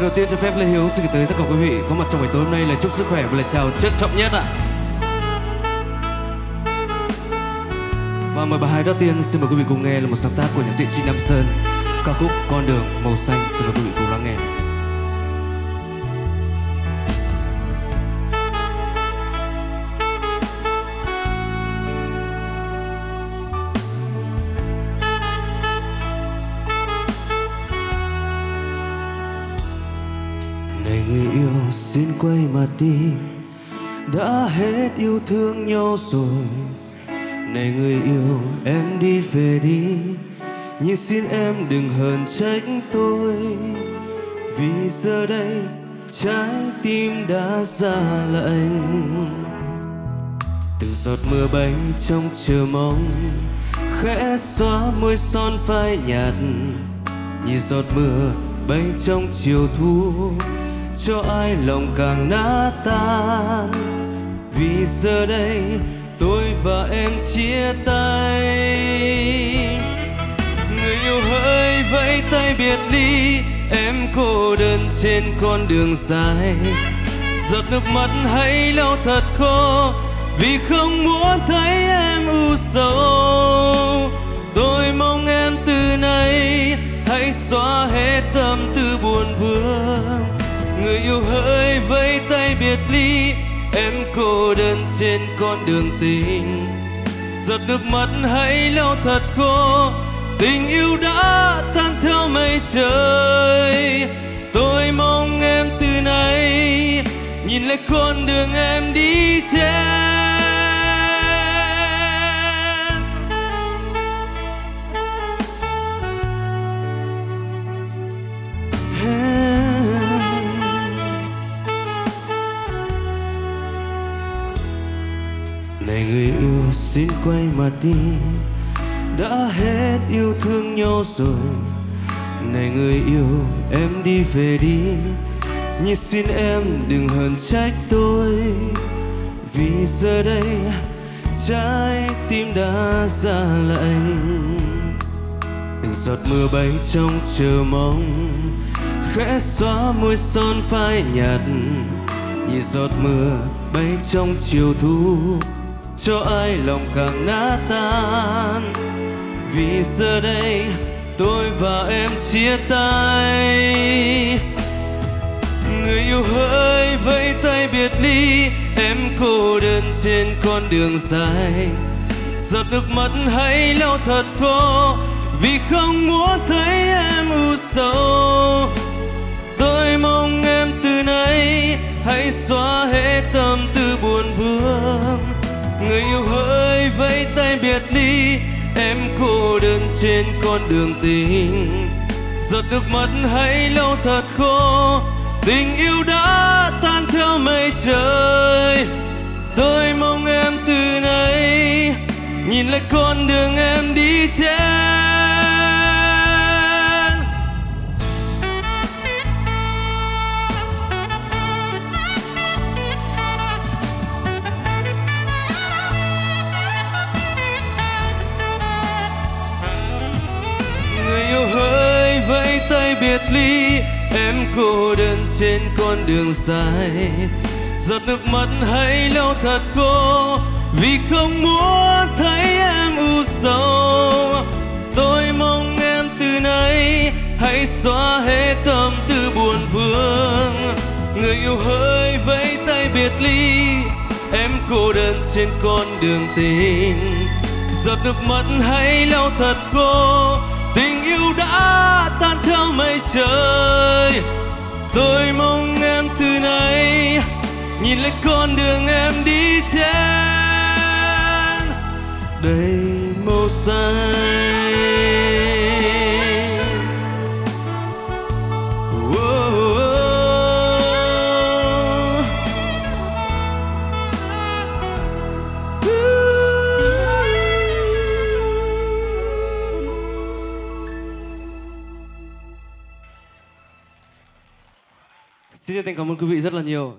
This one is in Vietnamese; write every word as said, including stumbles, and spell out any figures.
đầu tiên cho phép Lê Hiếu xin gửi tới tất cả quý vị có mặt trong buổi tối hôm nay lời chúc sức khỏe và lời chào trân trọng nhất ạ. Và mời bài hát đầu tiên xin mời quý vị cùng nghe là một sáng tác của nhạc sĩ Trịnh Nam Sơn, ca khúc Con đường màu xanh. Xin mời quý vị cùng lắng nghe. Này người yêu xin quay mặt đi, đã hết yêu thương nhau rồi. Này người yêu em đi về đi, nhưng xin em đừng hờn trách tôi, vì giờ đây trái tim đã ra lạnh. Từng giọt mưa bay trong chờ mong, khẽ xóa môi son phai nhạt. Nhìn giọt mưa bay trong chiều thu, cho ai lòng càng nát tan. Vì giờ đây tôi và em chia tay. Người yêu hỡi vẫy tay biệt ly, em cô đơn trên con đường dài. Giọt nước mắt hãy lau thật khô, vì không muốn thấy em u sầu. Tôi mong em từ nay hãy xóa hết tâm tư buồn vương. Người yêu hỡi vẫy tay biệt ly, em cô đơn trên con đường tình. Giọt nước mắt hãy lau thật khô, tình yêu đã tan theo mây trời. Tôi mong em từ nay nhìn lại con đường em đi trên. Này người yêu xin quay mặt đi, đã hết yêu thương nhau rồi. Này người yêu em đi về đi, nhưng xin em đừng hờn trách tôi, vì giờ đây trái tim đã ra lạnh. Từng giọt mưa bay trong chờ mong, khẽ xóa môi son phai nhạt. Nhìn giọt mưa bay trong chiều thu, cho ai lòng càng nát tan. Vì giờ đây tôi và em chia tay. Người yêu hỡi vẫy tay biệt ly, em cô đơn trên con đường dài. Giọt nước mắt hãy lau thật khô, vì không muốn thấy em u sầu. Tôi mong em từ nay hãy xóa hết tâm tư buồn vương. Người yêu hỡi vẫy tay biệt ly, em cô đơn trên con đường tình. Giọt nước mắt hãy lau thật khô, tình yêu đã tan theo mây trời. Tôi mong em từ nay nhìn lại con đường em đi trên. Hỡi vẫy tay biệt ly, em cô đơn trên con đường dài. Giọt nước mắt hãy lau thật khô, vì không muốn thấy em u sầu. Tôi mong em từ nay hãy xóa hết tâm tư buồn vương. Người yêu hỡi vẫy tay biệt ly, em cô đơn trên con đường tình. Giọt nước mắt hãy lau thật khô, tình yêu đã tan theo mây trời. Tôi mong em từ nay nhìn lại con đường em đi trên. Đầy màu xanh. Xin chân thành cảm ơn quý vị rất là nhiều.